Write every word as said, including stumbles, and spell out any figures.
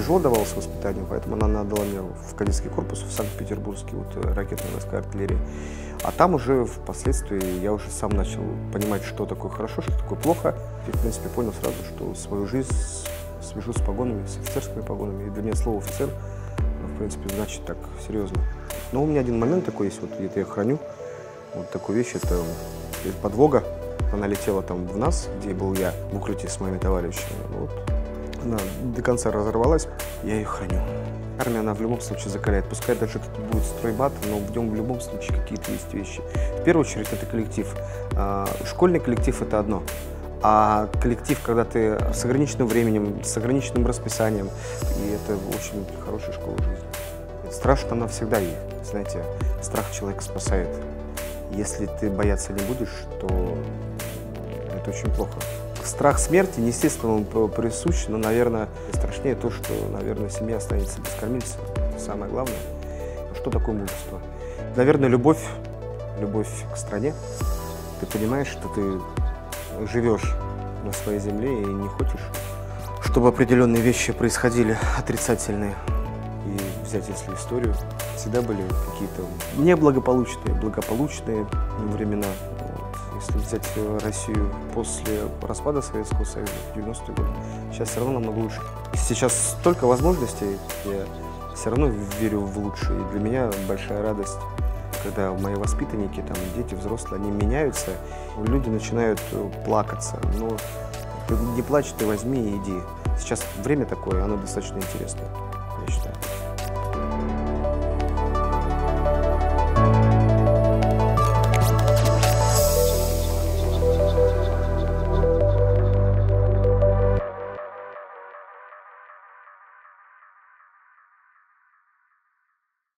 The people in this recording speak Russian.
тяжело давалось воспитание, поэтому она отдала меня в кадетский корпус в Санкт-Петербургский, вот ракетная войска артиллерии. А там уже впоследствии я уже сам начал понимать, что такое хорошо, что такое плохо. И, в принципе, понял сразу, что свою жизнь свяжу с погонами, с офицерскими погонами. И для меня слово «офицер», в принципе, значит так серьезно. Но у меня один момент такой есть, вот это я храню. Вот такую вещь, это подвога. Она летела там в нас, где был я, в укрытии с моими товарищами. Вот. Она до конца разорвалась, я ее храню. Армия, она в любом случае закаляет. Пускай даже это будет стройбат, но в нем в любом случае какие-то есть вещи. В первую очередь это коллектив. Школьный коллектив – это одно. А коллектив, когда ты с ограниченным временем, с ограниченным расписанием, и это очень хорошая школа жизни. Страшно она всегда есть. Знаете, страх человека спасает. Если ты бояться не будешь, то это очень плохо. Страх смерти, естественно, он присущ, но, наверное, страшнее то, что, наверное, семья останется без кормильца. Это самое главное. Что такое мужество? Наверное, любовь, любовь к стране. Ты понимаешь, что ты живешь на своей земле и не хочешь, чтобы определенные вещи происходили отрицательные. И взять, если историю, всегда были какие-то неблагополучные, благополучные времена. Если взять Россию после распада Советского Союза в девяностые годы, сейчас все равно намного лучше. Сейчас столько возможностей, я все равно верю в лучшее. И для меня большая радость, когда мои воспитанники, там, дети, взрослые, они меняются, люди начинают плакаться. Но ты не плачь, ты возьми и иди. Сейчас время такое, оно достаточно интересное, я считаю.